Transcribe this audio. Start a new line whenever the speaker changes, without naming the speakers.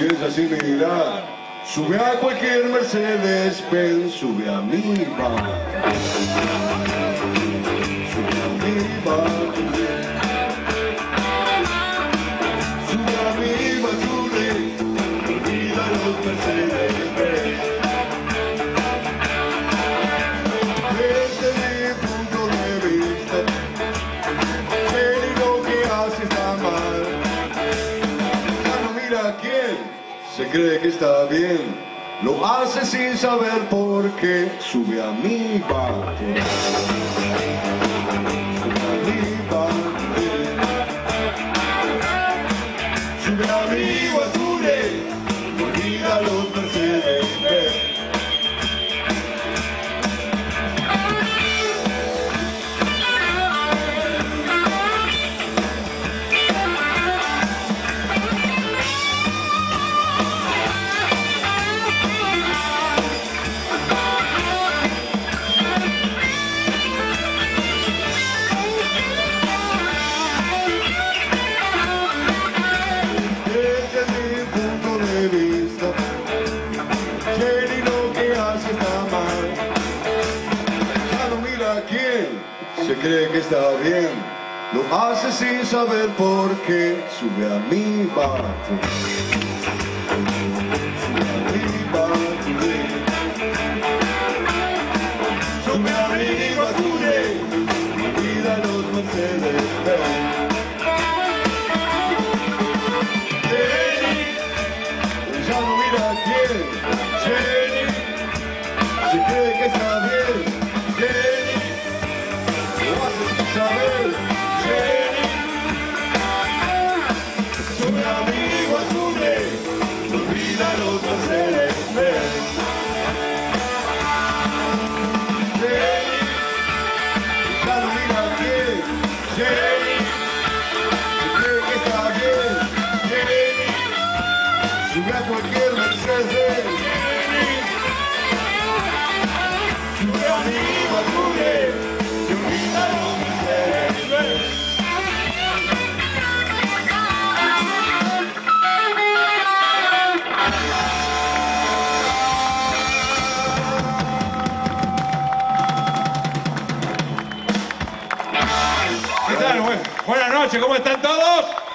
Y es así, mira. Sube a cualquier Mercedes-Benz, sube a mi van. Sube a mi van. Sube a mi bature, olvida los Mercedes-Benz. Desde mi punto de vista, él y lo que hace está mal. Ya no mira a quién se cree que está bien, lo hace sin saber por qué. Sube a mi barco. Sube a mi barco. Sube a mi bature, olvida los Mercedes-Benz. Se cree que está bien, lo hace sin saber por qué. Sube a mi barco. Sube a mi barco. Sube a mi bature, olvida los Mercedes-Benz. Ya no mira a quién. Jenny se cree que está bien. Saber, Jenny, sube a mi bature, olvida los Mercedes-Benz. Jenny, ya no mira a quién. Jenny, se cree que está bien. Jenny, sube a cualquier Mercedes. Jenny, sube a mi bature, olvida los
¿Qué tal? Buenas noches, ¿cómo están todos?